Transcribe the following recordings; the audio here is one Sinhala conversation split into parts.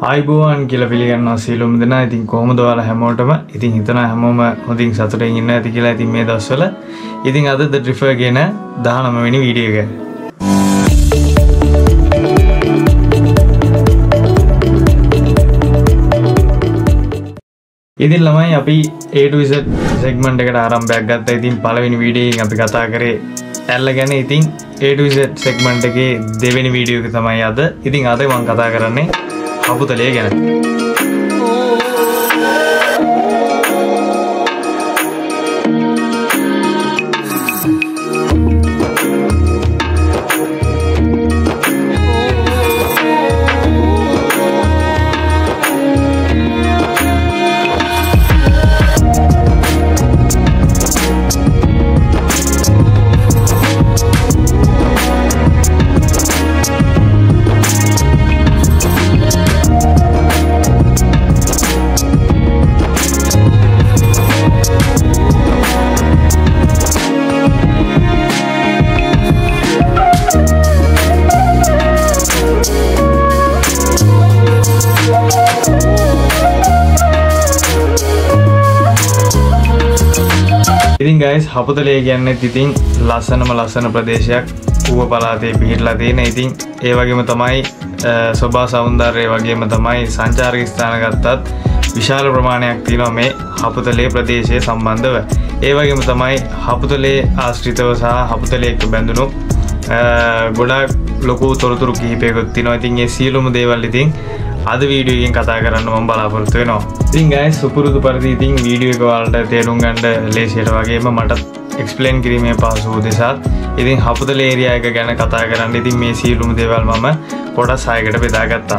ආයිබෝවන් කියලා පිළිගන්නවා සියලුම දෙනා. ඉතින් කොහොමද ඔයාලා හැමෝටම? ඉතින් හිතනවා හැමෝම හොඳින් සතුටින් ඉන්න ඇති කියලා. ඉතින් මේ දවස්වල ඉතින් අද The Drifter කියන 19 වෙනි වීඩියෝ එක. ඉතින් ළමයි අපි A to Z segment එකට ආරම්භයක් ගත්තා. ඉතින් පළවෙනි වීඩියෝ එකෙන් අපි කතා කරේ ඇල්ල ගැන. ඉතින් A to Z segment එකේ දෙවෙනි වීඩියෝ එක තමයි අද. ඉතින් අද මම කතා කරන්නේ හපුතලේ ගැන. ඉතින් guys හපුතලේ කියන්නේ ඉතින් ලස්සන ප්‍රදේශයක් ඌව පළාතේ පිහිටලා තියෙන. ඉතින් ඒ වගේම තමයි සෝභා සෞන්දර්යය වගේම තමයි සංචාරක ස්ථාන ගත්තත් විශාල ප්‍රමාණයක් තියෙනවා මේ හපුතලේ ප්‍රදේශයේ සම්බන්ධව. ඒ වගේම තමයි හපුතලේ ආශ්‍රිතව සහ හපුතලේ එක්ක බැඳුණු ගොඩාක් ලොකු තොරතුරු කිහිපයකුත් තියෙනවා. ඉතින් මේ සියලුම දේවල් ඉතින් අද වීඩියෝ එකෙන් කතා කරන්න මම බලාපොරොත්තු වෙනවා. ඉතින් guys සුපුරුදු පරිදි ඉතින් වීඩියෝ එක ඔයාලට තේරුම් ගන්න ලේසියට වගේම මට එක්ස්ප්ලেইন කිරීමේ පහසු උදෙසාත් ඉතින් හපුතලේ ඒරියා එක ගැන කතා කරන්න ඉතින් මේ සියලුම දේවල් මම කොටස් 6කට බෙදාගත්තා.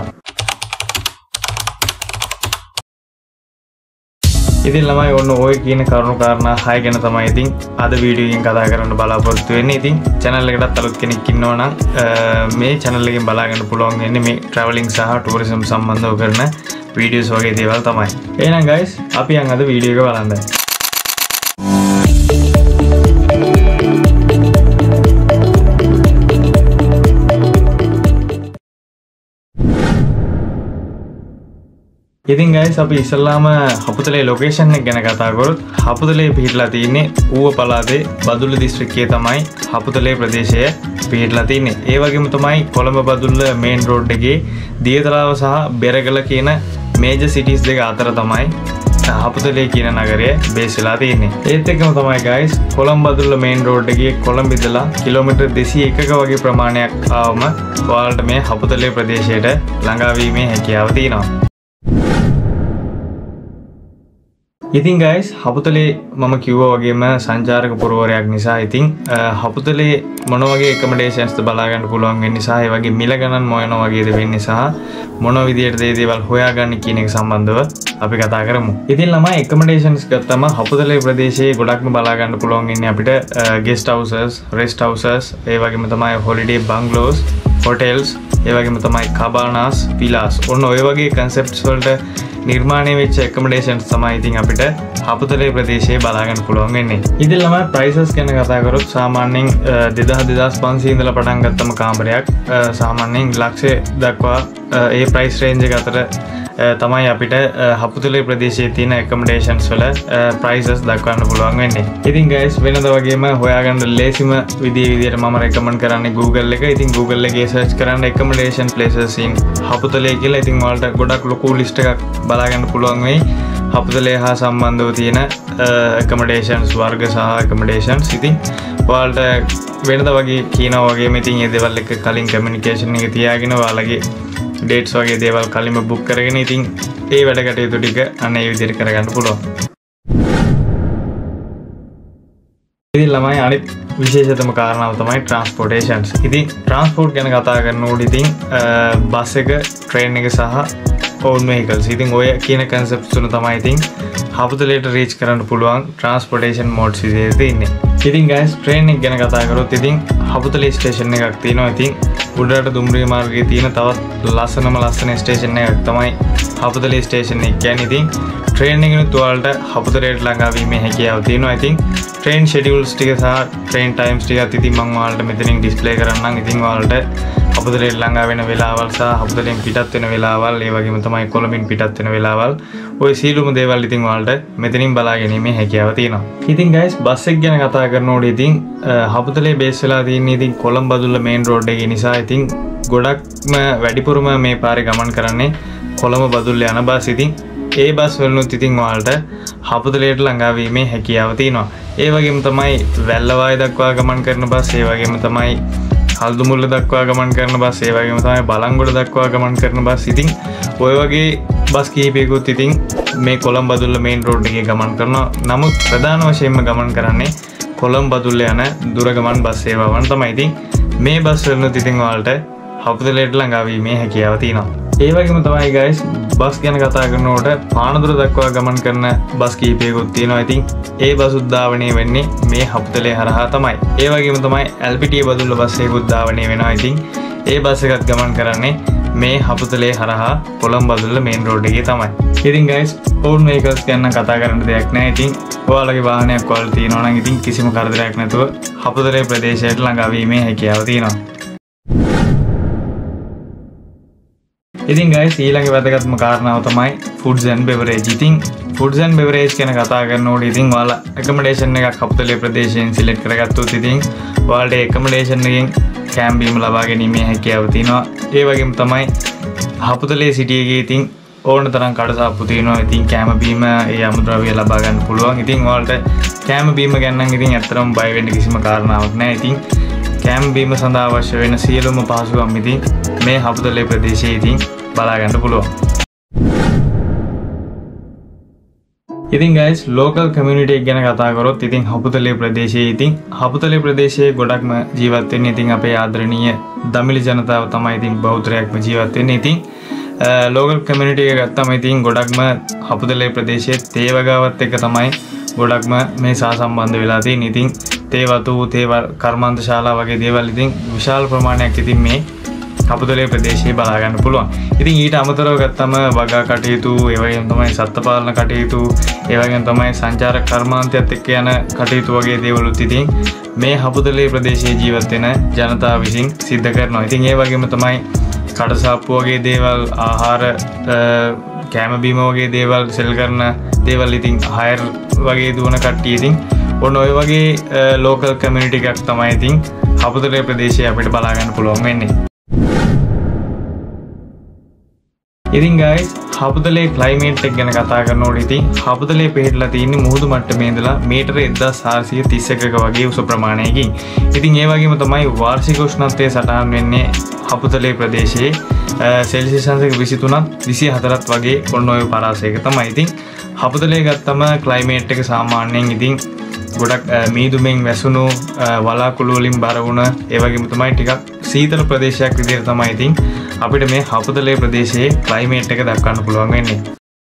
ඉතින් ළමයි ඔන්න ඔය කියන කරුණු කාරණා 6 ගැන තමයි ඉතින් අද වීඩියෝ එකෙන් කතා කරන්න බලාපොරොත්තු වෙන්නේ. ඉතින් channel එකටත් අලුත් කෙනෙක් ඉන්නවා නම් මේ channel එකෙන් බලා ගන්න පුළුවන් වෙන්නේ මේ travelling සහ tourism සම්බන්ධව කරන videos වගේ දේවල් තමයි. එහෙනම් guys අපි යන් අද වීඩියෝ එක බලන්න. ඉතින් guys අපි ඉස්සල්ලාම හපුතලේ ලොකේෂන් එක ගැන කතා කරොත් හපුතලේ පිහිටලා තියෙන්නේ ඌව පළාතේ බදුල්ල දිස්ත්‍රික්කයේ තමයි හපුතලේ ප්‍රදේශය පිහිටලා තියෙන්නේ. ඒ වගේම තමයි කොළඹ බදුල්ල මේන් රෝඩ් එකේ දියතලාව සහ බෙරගල කියන මේජර් සිටිස් දෙක අතර තමයි හපුතලේ කියන නගරය බේස් වෙලා තියෙන්නේ. ඒත් එක්කම තමයි guys Colombo Badulla main road එකේ කොළඹ ඉඳලා කිලෝමීටර් 201ක වගේ ප්‍රමාණයක් ආවම ඔයාලට මේ හපුතලේ ප්‍රදේශයට ළඟා වීමේ හැකියාව තියෙනවා. ඉතින් guys හපුතලේ මම කිව්වා වගේම සංචාරක පුරවරයක් නිසා ඉතින් හපුතලේ මොන වගේ accommodations ද බලා ගන්න පුළුවන් වෙන්නේ සහ ඒ වගේ මිල ගණන් මොන වගේද වෙන්නේ සහ මොන විදියටද මේ දේවල් හොයාගන්නේ කියන එක සම්බන්ධව අපි කතා කරමු. ඉතින් ළමයි accommodations ගත්තම හපුතලේ ප්‍රදේශයේ ගොඩක්ම බලා ගන්න පුළුවන් ඉන්නේ අපිට guest houses, rest houses, ඒ වගේම තමයි holiday bungalows, hotels, ඒ වගේම තමයි cabanas, villas. ඔන්න ඔය වගේ concepts වලට නිර්මාණය වෙච්ච accommodations තමයි ඉතින් අපිට හපුතලේ ප්‍රදේශයේ බලා ගන්න පුළුවන් වෙන්නේ. ඉතින් ළමයි prices ගැන කතා කරොත් සාමාන්‍යයෙන් 2500 ඉඳලා පටන් ගත්තම කාමරයක් සාමාන්‍යයෙන් ලක්ෂය දක්වා ඒ price range එක අතර තමයි අපිට හපුතලේ ප්‍රදේශයේ තියෙන accommodations වල prices දක්වන්න පුළුවන් වෙන්නේ. ඉතින් guys වෙනද වගේම හොයාගන්න ලේසිම විදියට මම recommend කරන්නේ Google එක. ඉතින් Google එකේ search කරන්න accommodation places in හපුතලේ කියලා. ඉතින් ඔයාලට ගොඩක් ලොකු list එකක් බලා ගන්න පුළුවන් වෙයි. හපුතලේ හා සම්බන්ධව තියෙන accommodations වර්ග සහ accommodations. ඉතින් ඔයාලට වෙනද වගේ කියනවා වගේම ඉතින් මේ දේවල් එක කලින් communication එක තියාගෙන ඔයාලගේ dates වගේ දේවල් කලින්ම book කරගෙන ඉතින් ඒ වැඩ කටයුතු ටික අන්න ඒ විදිහට කරගන්න පුළුවන්. ඉතින් ළමයි අනිත් විශේෂතම කාරණාව තමයි transportations. ඉතින් transport ගැන කතා කරනකොට ඉතින් බස් එක, train එක සහ own vehicles. ඉතින් ඔය කියන concepts තුන තමයි ඉතින් හපුතලේට reach කරන්න පුළුවන් transportation modes විදිහට තියෙන්නේ. ඉතින් guys train එක ගැන කතා කරොත් ඉතින් හපුතලේ station එකක් තියෙනවා. ඉතින් උඩරට දුම්රිය මාර්ගයේ තියෙන තවත් ලස්සන ස්ටේෂන් එකක් තමයි හපුතලේ ස්ටේෂන් එක. කියන්නේ ඉතින් train එකෙනුත් ඔයාලට හපුතලේට ළඟා වීමේ හැකියාව තියෙනවා. ඉතින් train schedules ටික සහ train times ටිකත් ඉතින් මම ඔයාලට මෙතනින් display කරන්නම්. ඉතින් ඔයාලට හපුතලේ ළඟා වෙන වෙලාවල් සහ හපුතලෙන් පිටත් වෙන වෙලාවල් ඒ වගේම තමයි කොළඹින් පිටත් වෙන වෙලාවල් ඔය සීලුම දේවල් ඉතින් ඔයාලට මෙතනින් බලා ගැනීමේ හැකියාව තියෙනවා. ඉතින් guys බස් එක ගැන කතා කරනකොට ඉතින් හපුතලේ බේස් වෙලා තියෙන්නේ ඉතින් කොළඹ බදුල්ල මේන් රෝඩ් එකේ නිසා ඉතින් ගොඩක්ම වැඩිපුරම මේ පාරේ ගමන් කරන්නේ කොළඹ බදුල්ල යන බස්. ඉතින් ඒ බස් වලුත් ඉතින් ඔයාලට හපුතලේට ළඟා වීමේ හැකියාව තියෙනවා. ඒ වගේම තමයි වැල්ලවාය දක්වා ගමන් කරන බස්, ඒ වගේම තමයි හල්දුමුල්ල දක්වා ගමන් කරන බස්, ඒ වගේම තමයි බලංගොඩ දක්වා ගමන් කරන බස්. ඉතින් ඔය වගේ බස් කිහිපයකුත් ඉතින් මේ කොළඹ බදුල්ල මේන් රෝඩ් එකේ ගමන් කරනවා. නමුත් ප්‍රධාන වශයෙන්ම ගමන් කරන්නේ කොළඹ බදුල්ල යන දුර ගමන් බස් සේවාවන් තමයි. ඉතින් මේ බස් වලුත් ඉතින් ඔයාලට හපුතලේට ළඟා වීමේ හැකියාව තියෙනවා. ඒ වගේම තමයි guys බස් ගැන කතා කරනකොට පානදුර දක්වා ගමන් කරන බස් කිහිපයකුත් තියෙනවා. ඉතින් ඒ බස් උද්දාවණය වෙන්නේ මේ හපුතලේ හරහා තමයි. ඒ වගේම තමයි LPT බදුල්ල බස් එකක් උද්දාවණය වෙනවා. ඉතින් ඒ බස් එකත් ගමන් කරන්නේ මේ හපුතලේ හරහා කොළඹ බදුල්ල මේන් රෝඩ් එකේ තමයි. ඉතින් guys own vehicles ගැන කතා කරන්න දෙයක් නැහැ. ඉතින් ඔයාලගේ වාහනයක් ඔයාලා තියෙනවා නම් ඉතින් කිසිම කරදරයක් නැතුව හපුතලේ ප්‍රදේශයට ළඟා වීමේ හැකියාව තියෙනවා. ඉතින් guys ඊළඟ වැදගත්ම කාරණාව තමයි foods and beverage. ඉතින් foods and beverage ගැන කතා කරනකොට ඉතින් ඔයාලා accommodation එකක් හපුතලේ ප්‍රදේශයෙන් select කරගත්තොත් ඉතින් ඔයාලට accommodation එකෙන් කැම්ප් බීම ලබා ගැනීමේ හැකියාව තියෙනවා. ඒ වගේම තමයි හපුතලේ city එකේ ඉතින් ඕන තරම් කඩසාප්පු තියෙනවා. ඉතින් කැම බීම ඒ අමුද්‍රව්‍ය ලබා ගන්න පුළුවන්. ඉතින් ඔයාලට කැම බීම ගැන නම් ඉතින් ඇත්තටම බය වෙන්න කිසිම කාරණාවක් නැහැ. ඉතින් කැම් බීම සඳහා අවශ්‍ය වෙන සියලුම පහසුකම් ඉතින් මේ හපුතලේ ප්‍රදේශයේ ඉතින් බලා ගන්න පුළුවන්. ඉතින් guys local community එක ගැන කතා කරොත් ඉතින් හපුතලේ ප්‍රදේශයේ ඉතින් හපුතලේ ප්‍රදේශයේ ගොඩක්ම ජීවත් වෙන්නේ ඉතින් අපේ ආදරණීය දමිළ ජනතාව තමයි ඉතින් බෞද්ධයක්ම ජීවත් වෙන්නේ. ඉතින් local community එක ගත්තම ඉතින් ගොඩක්ම හපුතලේ ප්‍රදේශයේ තේවගාවත් එක තමයි ගොඩක්ම මේ සහසම්බන්ධ වෙලා තියෙන්නේ. ඉතින් තේවතු කර්මාන්ත ශාලා වගේ දේවල් ඉතින් විශාල ප්‍රමාණයක් ඉතින් මේ හපුතලේ ප්‍රදේශයේ බලා ගන්න පුළුවන්. ඉතින් ඊට අමතරව ගත්තම වගා කටයුතු, ඒ වගේම තමයි සත්ත්ව පාලන කටයුතු, ඒ වගේම තමයි සංචාරක කර්මාන්තයත් එක්ක යන කටයුතු වගේ දේවලුත් ඉතින් මේ හපුතලේ ප්‍රදේශයේ ජීවත් වෙන ජනතාව විසින් සිද්ධ කරනවා. ඉතින් ඒ වගේම තමයි කඩසාප්පු වගේ දේවල්, ආහාර කැම බීම වගේ දේවල් සෙල් කරන දේවල් ඉතින් හයර් වගේ දුවන කට්ටිය ඉතින් ඔන්න ඔය වගේ ලෝකල් කමියුනිටි එකක් තමයි ඉතින් හපුතලේ ප්‍රදේශයේ අපිට බලා ගන්න පුළුවන් වෙන්නේ. ඉතින් guys හපුතලේ climate එක ගැන කතා කරනකොට ඉතින් හපුතලේ පිහිටලා තියෙන්නේ මුහුදු මට්ටමේ ඉඳලා මීටර 1431ක වගේ උස ප්‍රමාණයකින්. ඉතින් ඒ වගේම තමයි වාර්ෂික උෂ්ණත්වය සටහන් වෙන්නේ හපුතලේ ප්‍රදේශයේ සෙල්සියස් අංශක 23ත් 24ත් වගේ ඔන්න ඔය පරාසයක තමයි. ඉතින් හපුතලේ ගත්තම climate එක සාමාන්‍යයෙන් ඉතින් ගොඩක් මීදුමෙන් වැසුණු වලාකුළු වලින් බර වුණ ඒ වගේම තමයි ටිකක් සීතල ප්‍රදේශයක් විදිහට තමයි ඉතින් අපිට මේ හපුතලේ ප්‍රදේශයේ ක්ලයිමේට් එක දක්වන්න පුළුවන් වෙන්නේ.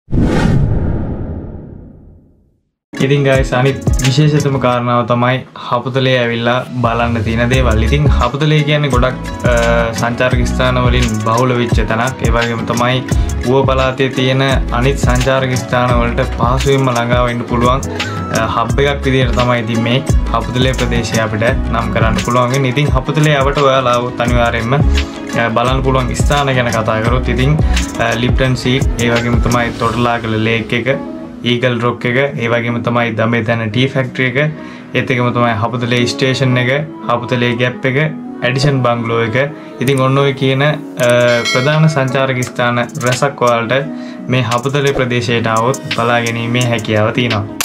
ඉතින් guys අනිත් විශේෂතම කාරණාව තමයි හපුතලේ ඇවිල්ලා බලන්න තියෙන දේවල්. ඉතින් හපුතලේ කියන්නේ ගොඩක් සංචාරක ස්ථාන වලින් බහුල වෙච්ච තැනක්. ඒ වගේම තමයි ඌව පළාතේ තියෙන අනිත් සංචාරක ස්ථාන වලට පහසුවෙන්ම ළඟා වෙන්න පුළුවන් හබ් එකක් විදිහට තමයි ඉතින් මේ හපුතලේ ප්‍රදේශය අපිට නම් කරන්න පුළුවන් වෙන්නේ. ඉතින් හපුතලේ ආවට ඔයාලා આવොත් අනිවාර්යයෙන්ම බලන්න පුළුවන් ස්ථාන ගැන කතා කරොත් ඉතින් ලිප්ටන් සීට්, ඒ වගේම තමයි තොටලාගල ලේක් එක, ඊගල් රොක් එක, ඒ වගේම තමයි දඹේතන ටී ෆැක්ටරි එක, ඒත් එකම තමයි හපුතලේ ස්ටේෂන් එක, හපුතලේ ගැප් එක, ඇඩිෂන් බංගලෝ එක. ඉතින් ඔන්න ඔය කියන ප්‍රධාන සංචාරක ස්ථාන රැසක් ඔයාලට මේ හපුතලේ ප්‍රදේශයට આવොත් බලා ගැනීමේ හැකියාව තියෙනවා.